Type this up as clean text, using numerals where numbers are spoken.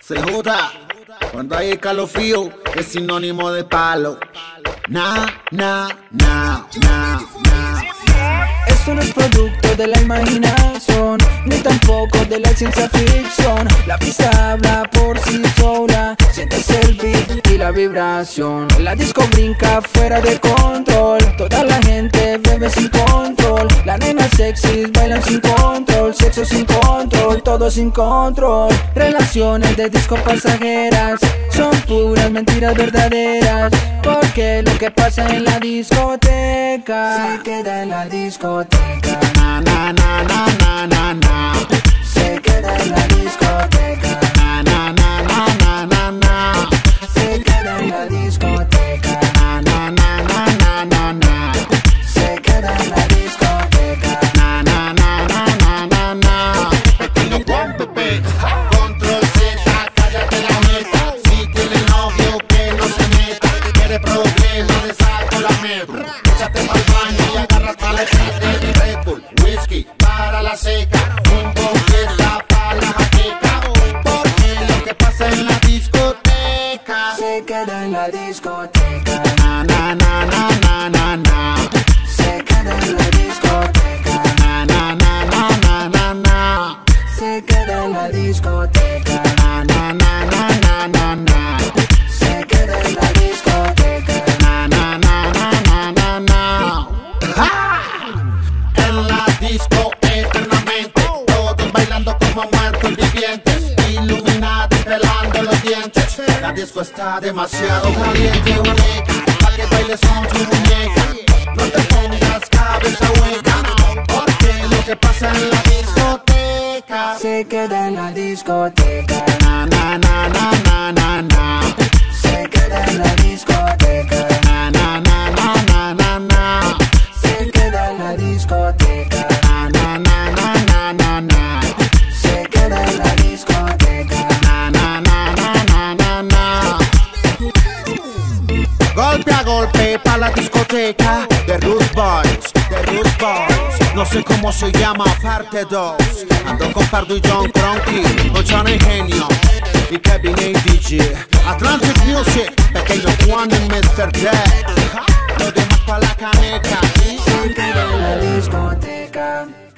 CJ, cuando hay escalofrío es sinónimo de palo. Esto no es producto de la imaginación, ni tampoco de la ciencia ficción. La pista habla por sí sola, sientes el beat y la vibración. La disco brinca fuera de control, toda la gente bebe sin control. Las nenas sexys bailan sin control, sexo sin control, todo sin control. Relaciones de disco pasajeras, son puras mentiras verdaderas, porque lo que pasa en la discoteca se queda en la discoteca. Se queda en la discoteca. Se queda en la discoteca. Se queda en la discoteca. Pequeño Juan Pepe, control Z, cállate la meta. Si tiene novio que no se meta, quiere problemas, le saco la meta. Échate pa'l baño y agarra paletas de Red Bull, whisky para la seca, un fiesta para la jaqueca, porque lo que pasa en la discoteca Se queda en la discoteca. Se queda en la discoteca. Se queda en la discoteca. Se queda en la discoteca. En la disco eternamente, todos bailando como muertos vivientes, iluminados pelando los dientes. La disco está demasiado caliente, muñeca, pa' que bailes con tu muñeca. No te pongas cabeza hueca, porque lo que pasa en la discoteca Se queda en la discoteca. Se queda en la discoteca. Se queda en la discoteca. Se queda en la discoteca. Golpe a golpe pa' la discoteca de Rude Boys, no sé cómo se llama, parte 2. Ando con Pardo y John Cronky, Luciano Ingenio y Kevin ADG. Atlantic Music, Pequeño Juan y Mr. Dead. Lo demás pa' la caneca. Se queda en la discoteca.